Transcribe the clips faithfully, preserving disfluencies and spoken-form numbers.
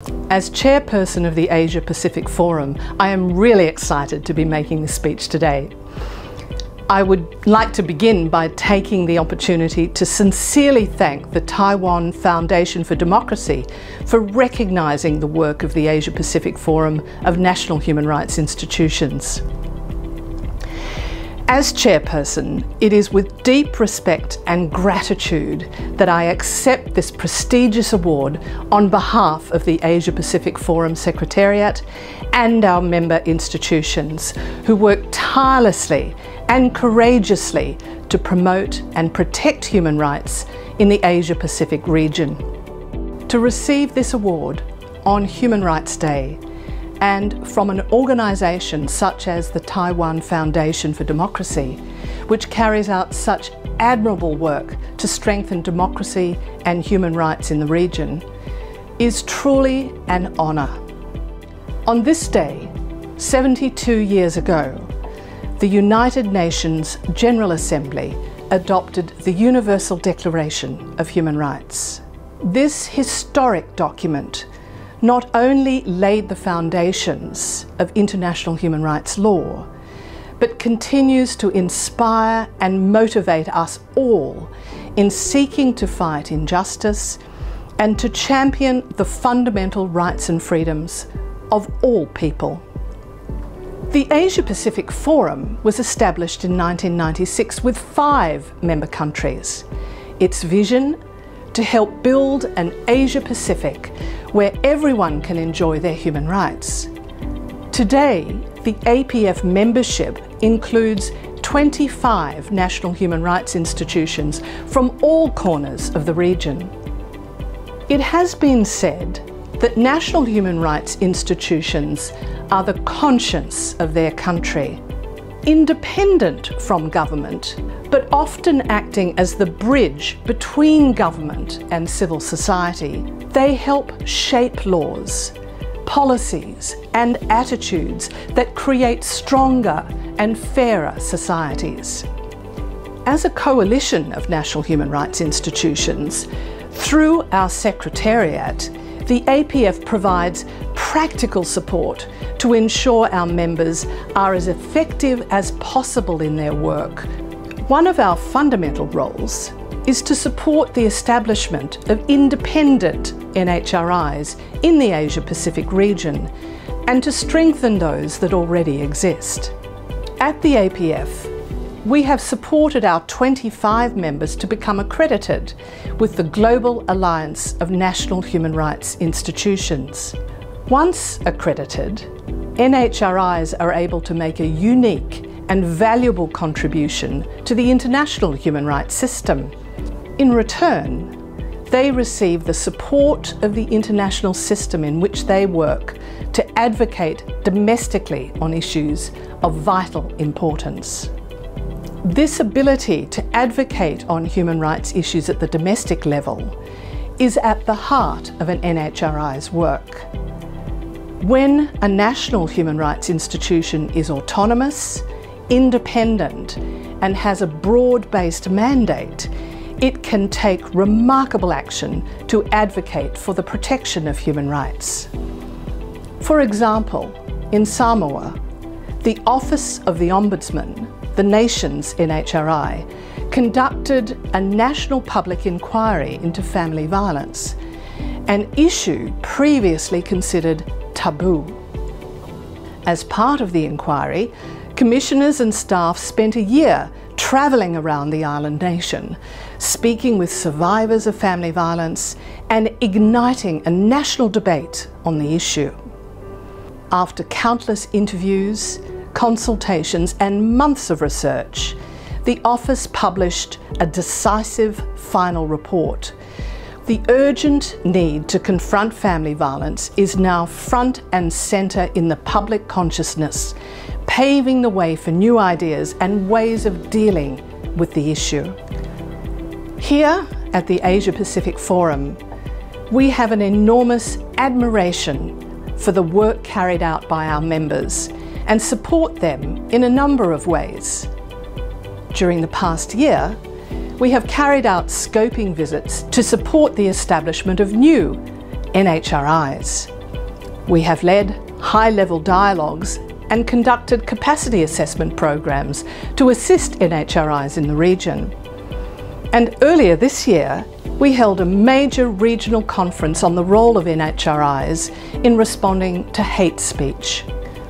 As chairperson of the Asia Pacific Forum, I am really excited to be making this speech today. I would like to begin by taking the opportunity to sincerely thank the Taiwan Foundation for Democracy for recognising the work of the Asia Pacific Forum of National Human Rights Institutions. As chairperson, it is with deep respect and gratitude that I accept this prestigious award on behalf of the Asia Pacific Forum Secretariat and our member institutions who work tirelessly and courageously to promote and protect human rights in the Asia Pacific region. To receive this award on Human Rights Day, and from an organisation such as the Taiwan Foundation for Democracy, which carries out such admirable work to strengthen democracy and human rights in the region, is truly an honour. On this day, seventy-two years ago, the United Nations General Assembly adopted the Universal Declaration of Human Rights. This historic document not only laid the foundations of international human rights law, but continues to inspire and motivate us all in seeking to fight injustice and to champion the fundamental rights and freedoms of all people. The Asia Pacific Forum was established in nineteen ninety-six with five member countries. Its vision: to help build an Asia Pacific where everyone can enjoy their human rights. Today, the A P F membership includes twenty-five national human rights institutions from all corners of the region. It has been said that national human rights institutions are the conscience of their country, independent from government, but often acting as the bridge between government and civil society. They help shape laws, policies, and attitudes that create stronger and fairer societies. As a coalition of national human rights institutions, through our Secretariat, the A P F provides practical support to ensure our members are as effective as possible in their work. One of our fundamental roles is to support the establishment of independent N H R Is in the Asia Pacific region and to strengthen those that already exist. At the A P F, we have supported our twenty-five members to become accredited with the Global Alliance of National Human Rights Institutions. Once accredited, N H R Is are able to make a unique and valuable contribution to the international human rights system. In return, they receive the support of the international system in which they work to advocate domestically on issues of vital importance. This ability to advocate on human rights issues at the domestic level is at the heart of an N H R I's work. When a national human rights institution is autonomous, independent, and has a broad-based mandate, it can take remarkable action to advocate for the protection of human rights. For example, in Samoa, the Office of the Ombudsman, the nation's N H R I, conducted a national public inquiry into family violence, an issue previously considered taboo. As part of the inquiry, commissioners and staff spent a year travelling around the island nation, speaking with survivors of family violence and igniting a national debate on the issue. After countless interviews, consultations and months of research, the office published a decisive final report. The urgent need to confront family violence is now front and centre in the public consciousness, paving the way for new ideas and ways of dealing with the issue. Here at the Asia Pacific Forum, we have an enormous admiration for the work carried out by our members and support them in a number of ways. During the past year, we have carried out scoping visits to support the establishment of new N H R Is. We have led high-level dialogues and conducted capacity assessment programs to assist N H R Is in the region. And earlier this year, we held a major regional conference on the role of N H R Is in responding to hate speech.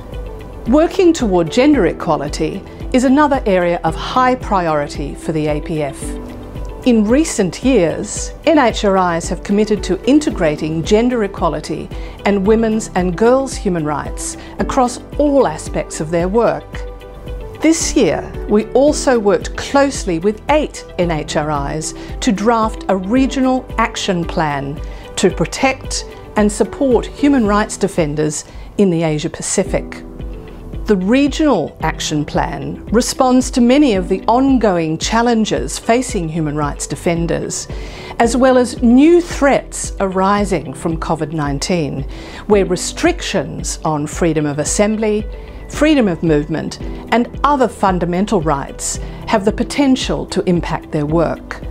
Working toward gender equality is another area of high priority for the A P F. In recent years, N H R Is have committed to integrating gender equality and women's and girls' human rights across all aspects of their work. This year, we also worked closely with eight N H R Is to draft a regional action plan to protect and support human rights defenders in the Asia Pacific. The Regional Action Plan responds to many of the ongoing challenges facing human rights defenders, as well as new threats arising from COVID nineteen, where restrictions on freedom of assembly, freedom of movement, and other fundamental rights have the potential to impact their work.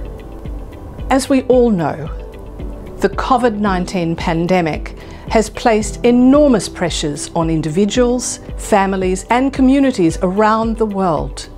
As we all know, the COVID nineteen pandemic has placed enormous pressures on individuals, families, and communities around the world.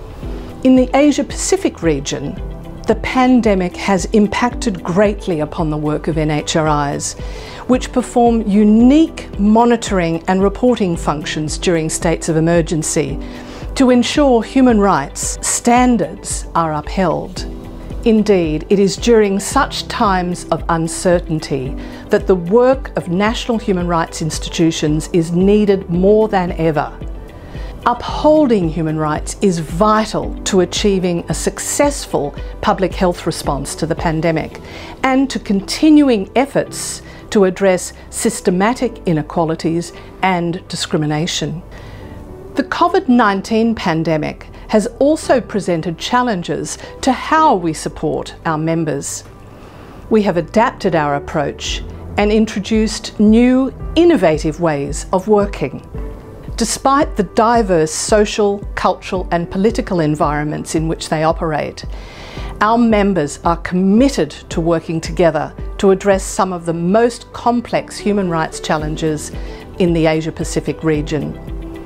In the Asia Pacific region, the pandemic has impacted greatly upon the work of N H R Is, which perform unique monitoring and reporting functions during states of emergency to ensure human rights standards are upheld. Indeed, it is during such times of uncertainty that the work of national human rights institutions is needed more than ever. Upholding human rights is vital to achieving a successful public health response to the pandemic and to continuing efforts to address systematic inequalities and discrimination. The COVID nineteen pandemic has also presented challenges to how we support our members. We have adapted our approach and introduced new, innovative ways of working. Despite the diverse social, cultural and political environments in which they operate, our members are committed to working together to address some of the most complex human rights challenges in the Asia Pacific region.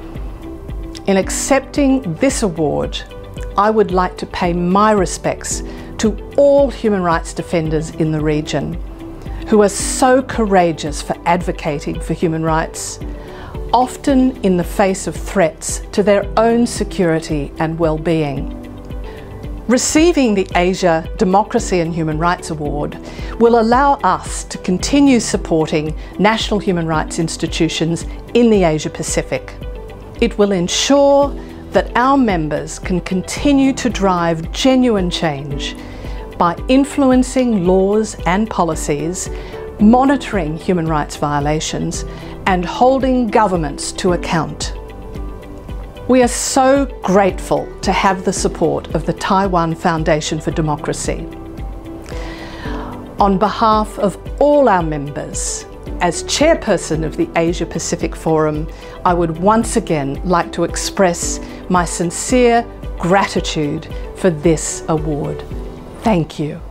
In accepting this award, I would like to pay my respects to all human rights defenders in the region who are so courageous for advocating for human rights, often in the face of threats to their own security and well-being. Receiving the Asia Democracy and Human Rights Award will allow us to continue supporting national human rights institutions in the Asia Pacific. It will ensure that our members can continue to drive genuine change by influencing laws and policies, monitoring human rights violations, and holding governments to account. We are so grateful to have the support of the Taiwan Foundation for Democracy. On behalf of all our members, as chairperson of the Asia Pacific Forum, I would once again like to express my sincere gratitude for this award. Thank you.